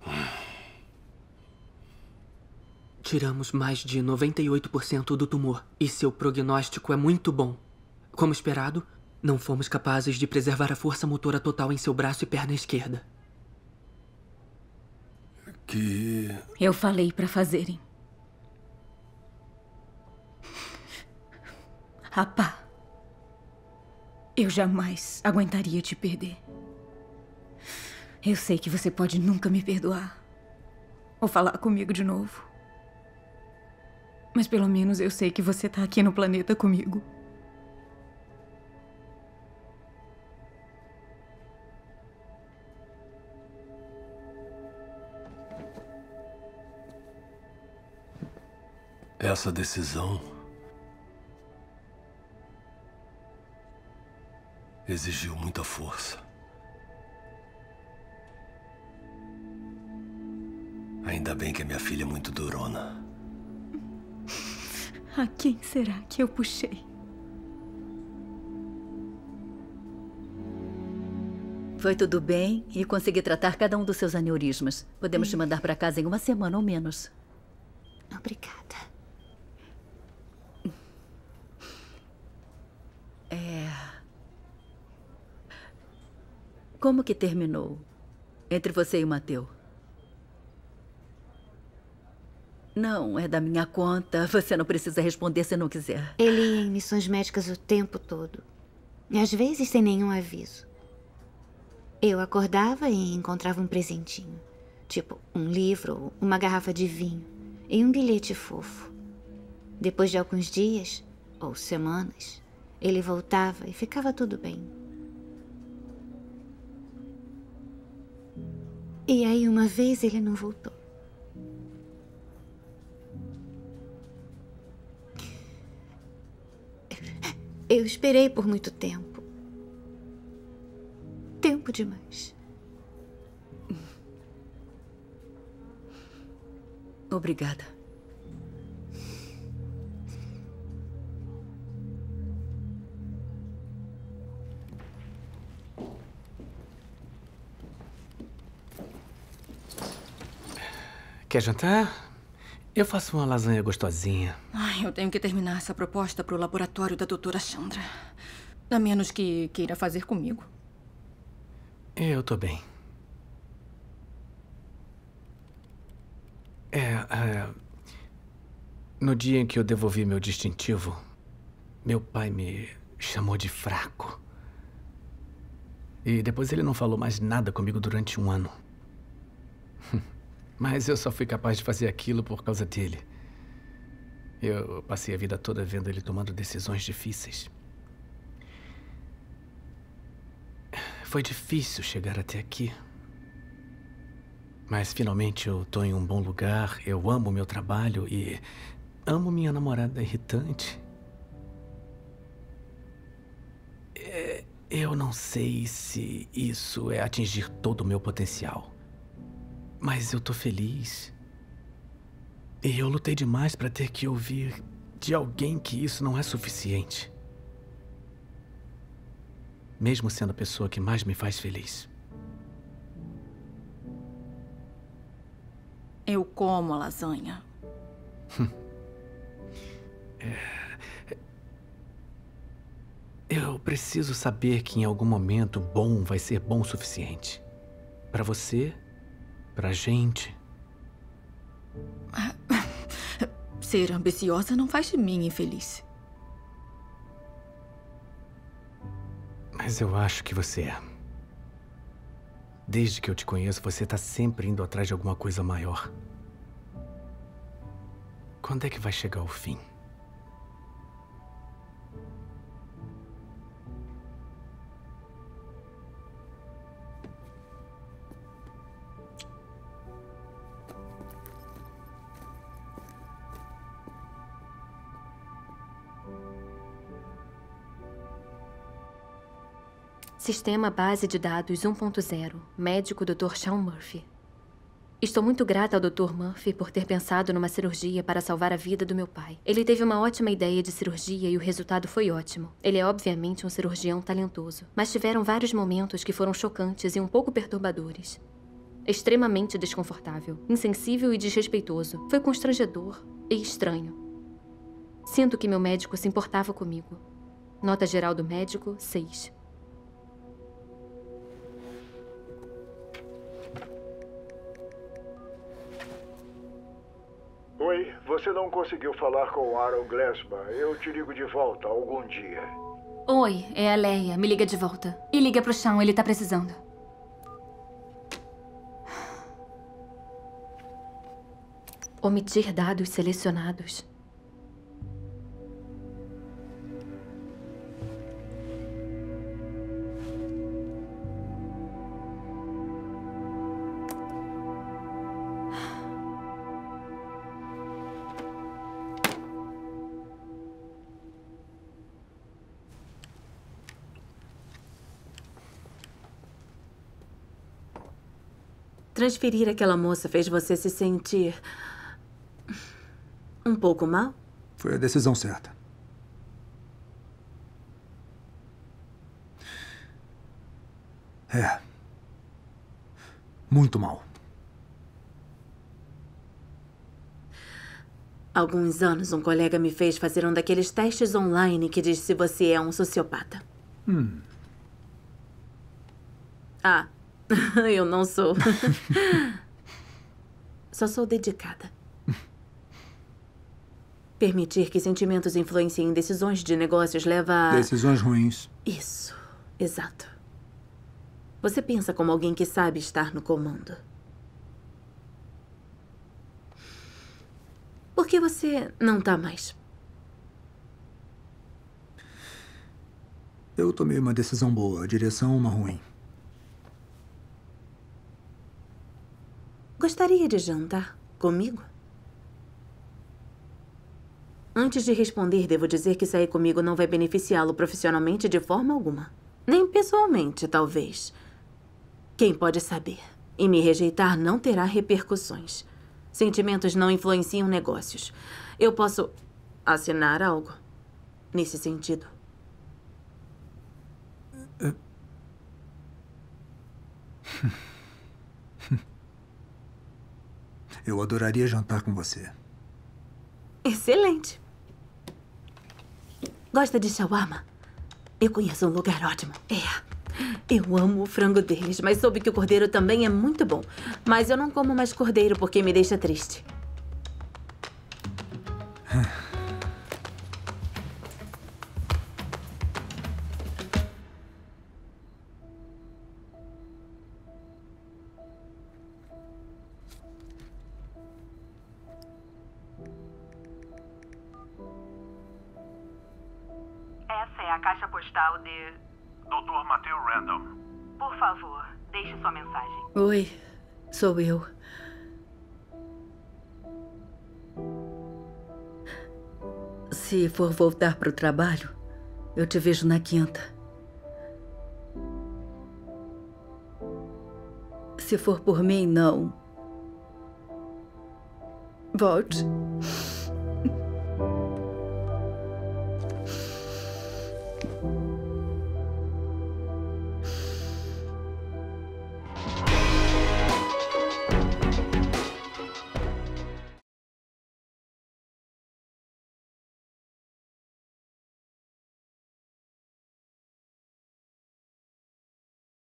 Tiramos mais de 98% do tumor e seu prognóstico é muito bom. Como esperado, não fomos capazes de preservar a força motora total em seu braço e perna esquerda. Eu falei pra fazerem. Rapá, eu jamais aguentaria te perder. Eu sei que você pode nunca me perdoar ou falar comigo de novo. Mas pelo menos eu sei que você tá aqui no planeta comigo. Essa decisão exigiu muita força. Ainda bem que a minha filha é muito durona. A quem será que eu puxei? Foi tudo bem e consegui tratar cada um dos seus aneurismas. Podemos te mandar para casa em 1 semana ou menos. Obrigada. Como que terminou entre você e o Mateu? Não, é da minha conta. Você não precisa responder se não quiser. Ele ia em missões médicas o tempo todo. E às vezes sem nenhum aviso. Eu acordava e encontrava um presentinho. Tipo, um livro ou uma garrafa de vinho. E um bilhete fofo. Depois de alguns dias, ou semanas, ele voltava e ficava tudo bem. E aí, uma vez, ele não voltou. Eu esperei por muito tempo. Tempo demais. Obrigada. Quer jantar? Eu faço uma lasanha gostosinha. Ai, eu tenho que terminar essa proposta pro laboratório da doutora Chandra. A menos que queira fazer comigo. Eu tô bem. No dia em que eu devolvi meu distintivo, meu pai me chamou de fraco. E depois ele não falou mais nada comigo durante 1 ano. Mas eu só fui capaz de fazer aquilo por causa dele. Eu passei a vida toda vendo ele tomando decisões difíceis. Foi difícil chegar até aqui. Mas finalmente eu tô em um bom lugar, eu amo meu trabalho e amo minha namorada irritante. Eu não sei se isso é atingir todo o meu potencial. Mas eu tô feliz. E eu lutei demais pra ter que ouvir de alguém que isso não é suficiente. Mesmo sendo a pessoa que mais me faz feliz. Eu como a lasanha. Eu preciso saber que em algum momento bom vai ser bom o suficiente. Pra você, pra gente. Ser ambiciosa não faz de mim infeliz. Mas eu acho que você é. Desde que eu te conheço, você tá sempre indo atrás de alguma coisa maior. Quando é que vai chegar o fim? Sistema Base de Dados 1.0. Médico Dr. Sean Murphy. Estou muito grata ao Dr. Murphy por ter pensado numa cirurgia para salvar a vida do meu pai. Ele teve uma ótima ideia de cirurgia e o resultado foi ótimo. Ele é obviamente um cirurgião talentoso, mas tiveram vários momentos que foram chocantes e um pouco perturbadores. Extremamente desconfortável, insensível e desrespeitoso. Foi constrangedor e estranho. Sinto que meu médico se importava comigo. Nota geral do médico, 6. Oi, você não conseguiu falar com o Aaron Glesman. Eu te ligo de volta algum dia. Oi, é a Leia. Me liga de volta. E liga pro Sean, ele tá precisando. Omitir dados selecionados. Transferir aquela moça fez você se sentir um pouco mal? Foi a decisão certa. É. Muito mal. Há alguns anos, um colega me fez fazer um daqueles testes online que diz se você é um sociopata. Ah, eu não sou. Só sou dedicada. Permitir que sentimentos influenciem decisões de negócios leva a... Decisões ruins. Isso, exato. Você pensa como alguém que sabe estar no comando. Por que você não tá mais? Eu tomei uma decisão boa, a direção uma ruim. Gostaria de jantar comigo? Antes de responder, devo dizer que sair comigo não vai beneficiá-lo profissionalmente de forma alguma. Nem pessoalmente, talvez. Quem pode saber? E me rejeitar não terá repercussões. Sentimentos não influenciam negócios. Eu posso assinar algo nesse sentido. Eu adoraria jantar com você. Excelente. Gosta de shawarma? Eu conheço um lugar ótimo. Eu amo o frango deles, mas soube que o cordeiro também é muito bom. Mas eu não como mais cordeiro porque me deixa triste. Essa é a caixa postal de... Dr. Matthew Random. Por favor, deixe sua mensagem. Oi, sou eu. Se for voltar para o trabalho, eu te vejo na quinta. Se for por mim, não. Volte.